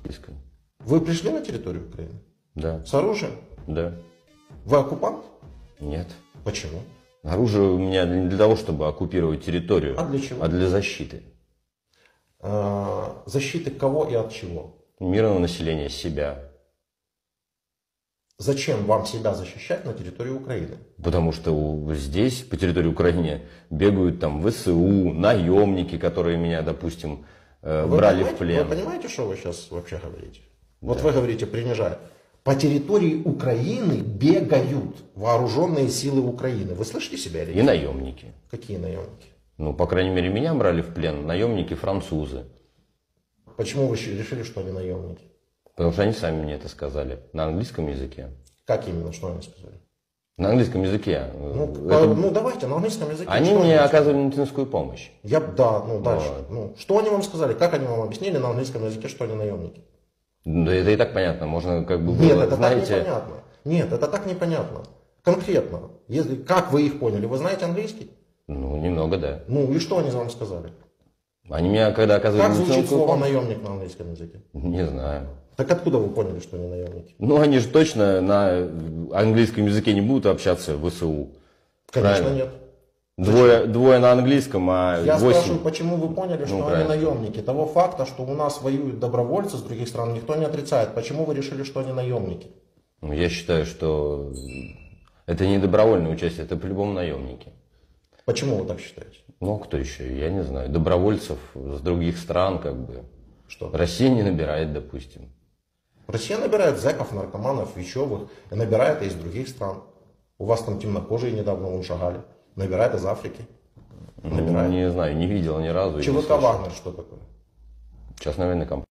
английском. Вы пришли на территорию Украины? Да. С оружием? Да. Вы оккупант? Нет. Почему? Оружие у меня не для того, чтобы оккупировать территорию, А для чего? а для защиты. Защиты кого и от чего? Мирного населения, себя. Зачем вам себя защищать на территории Украины? Потому что здесь, по территории Украины, бегают там ВСУ, наемники, которые меня, допустим, брали в плен. Вы понимаете, что вы сейчас вообще говорите? Да. Вот вы говорите, принижая. По территории Украины бегают вооруженные силы Украины. Вы слышите себя или нет? И наемники. Какие наемники? Ну, по крайней мере, меня брали в плен наемники французы. Почему вы решили, что они наемники? Потому что они сами мне это сказали. На английском языке. Как именно? Что они сказали? На английском языке. Ну давайте, на английском языке. Они мне оказывали медицинскую помощь. Дальше. Ну, что они вам сказали? Как они вам объяснили на английском языке, что они наемники? Да это и так понятно. Можно как бы... Нет, это знаете... так непонятно. Нет, это так непонятно. Конкретно. Как вы их поняли? Вы знаете английский? Ну, немного, да. Ну и что они вам сказали? Они меня, когда оказывали Как звучит медицинскую слово помощь... наемник на английском языке? Не знаю. Так откуда вы поняли, что они наемники? Ну, они же точно на английском языке не будут общаться в ВСУ. Конечно, Правильно? нет. Двое на английском, а Я 8... спрашиваю, почему вы поняли, что они правильно. наемники? Того факта, что у нас воюют добровольцы с других стран, никто не отрицает. Почему вы решили, что они наемники? Ну, я считаю, что это не добровольное участие, это по-любому наемники. Почему вы так считаете? Ну, кто еще? Я не знаю. Добровольцев с других стран, как бы. Что? Россия не набирает, допустим. Россия набирает зэков, наркоманов, вещевых, и набирает из других стран. У вас там темнокожие недавно вон шагали. Набирает из Африки. Набирает. Не знаю, не видел ни разу. ЧВК «Вагнер» что такое? Частная военная компания.